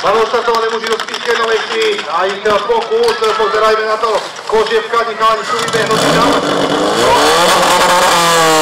Máme oštartované muži do spíške novej chvíli. A ich pokus, pozerajme na to. Kožievka, chalani sú vybehnutí tam.